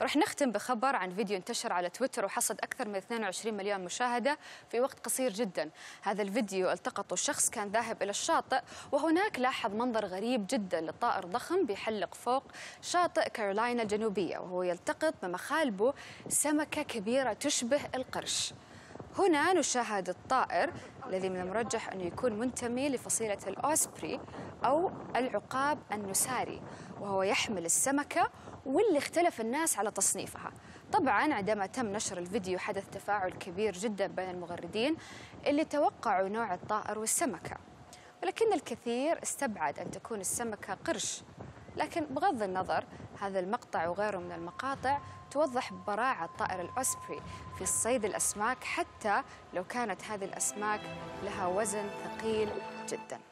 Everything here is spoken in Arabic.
ورح نختم بخبر عن فيديو انتشر على تويتر وحصد أكثر من 22 مليون مشاهدة في وقت قصير جدا. هذا الفيديو التقطه شخص كان ذاهب إلى الشاطئ، وهناك لاحظ منظر غريب جدا لطائر ضخم بيحلق فوق شاطئ كارولاينا الجنوبية، وهو يلتقط بمخالبه سمكة كبيرة تشبه القرش. هنا نشاهد الطائر الذي من المرجح أنه يكون منتمي لفصيلة الأوسبري أو العقاب النساري، وهو يحمل السمكة واللي اختلف الناس على تصنيفها. طبعا عندما تم نشر الفيديو حدث تفاعل كبير جدا بين المغردين اللي توقعوا نوع الطائر والسمكة، ولكن الكثير استبعد أن تكون السمكة قرش. لكن بغض النظر، هذا المقطع وغيره من المقاطع توضح براعة طائر الأوسبري في صيد الأسماك، حتى لو كانت هذه الأسماك لها وزن ثقيل جدا.